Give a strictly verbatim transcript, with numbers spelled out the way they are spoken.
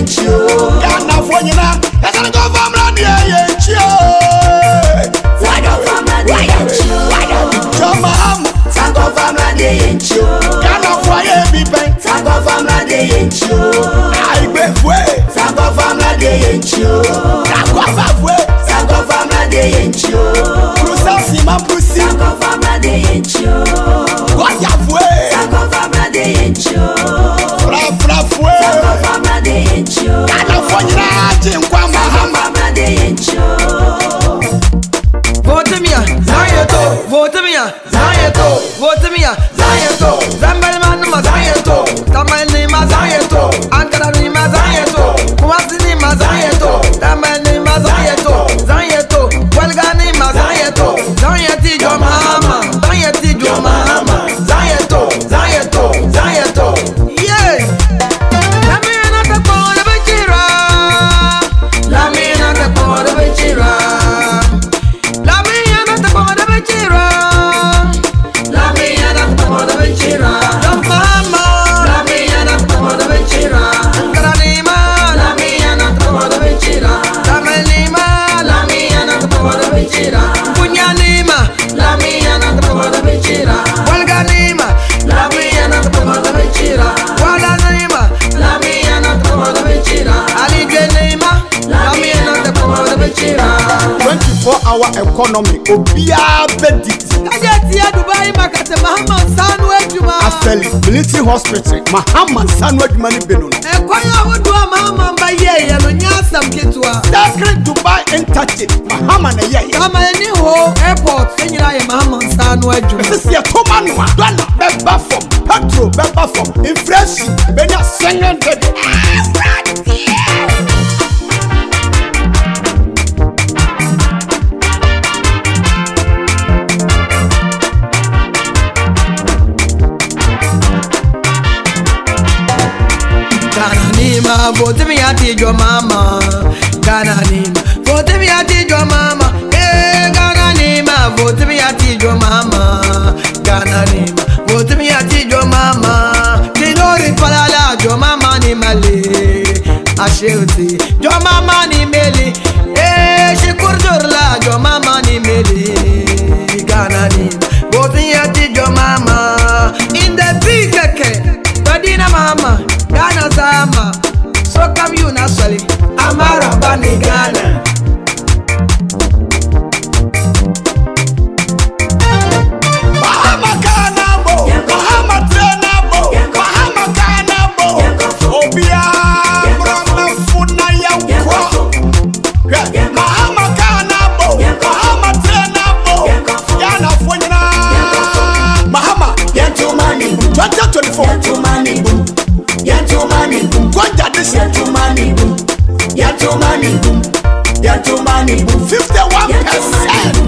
yenchio. Ghana for nyina. Esa go famra de yenchio. Sango famra de yenchio. Joma ham. Sango famra de yenchio. Ghana for ye bipen. Sango famra de yenchio. Ai be fwe. Sango famra de yenchio. Sango fa fwe. Sango famra de yenchio. Prusa si ma prusi. Sango famra de yenchio. Kwa ya fwe. Sango famra de yenchio. Fra fra fwe. Sango famra de yenchio. Ghana for nyina chinkwa mahama. Sango famra de yenchio. Vote me, Zayeto. Vote me, Zayeto. Vote me, Zayeto. Zambali manuma Zayeto. Tamani ma Zayeto. Ankara ni ma Zayeto. Kumasi ni ma Zayeto. Tamani ni ma Zayeto. Zayeto. Welga ni ma Zayeto. Zayeti jo mama. Zayeti jo mama. Zayeto. Zayeto. Zayeto. Yeah. Lamina te pone bechira. Lamina te pone bechira. La mia non te può da becira. La mia non te può da becira. La mamma. La mia non te può da becira. Ancora lima. La mia non te può da becira. La melima. La mia non te può da becira. Pugna lima. La mia non te può da becira. Walga lima. La mia non te può da becira. Wala lima. La mia non te può da becira. Alige lima. La mia non te può da becira. twenty-four hour economy obia bedit. Ajeti ya Dubai market Mahama Sanu ejuma. Afeli Military Hospital Mahama Sanu ejuma ni benu. Ekwanya wodu Mahama mba ye ye no nyasam ketwa. Sacred Dubai Interchange Mahama na ye. Kama eni ho airport kenyira ye Mahama Sanu ejuma. Sisi ya toma noa dollar beba from petrol beba from inflation benya sengen de. Ghana nima vote me ati jo mama. Ghana nima vote me ati jo mama. Eh Ghana nima vote me ati jo mama. Ghana nima vote me ati jo mama. Kinori palala jo mama ni mali. Asheuti jo mama ni meli. Eh shikurdurla jo mama ni meli. Ghana nima vote me ati jo mama. In the big keke Badina mama Ghana Zama. So come you naturally. Amara Bani Ghana. Bahama Ghana bo. Bahama Trena bo. Bahama Ghana bo. Obia brona funa ya ukwo. Bahama Ghana bo. Bahama Trena bo. Ghana funyina. Bahama. Yentumani. twenty twenty-four. Yentumani. Yentumani. Kwanja this Yentumani. Yentumani. Yentumani. fifty-one percent.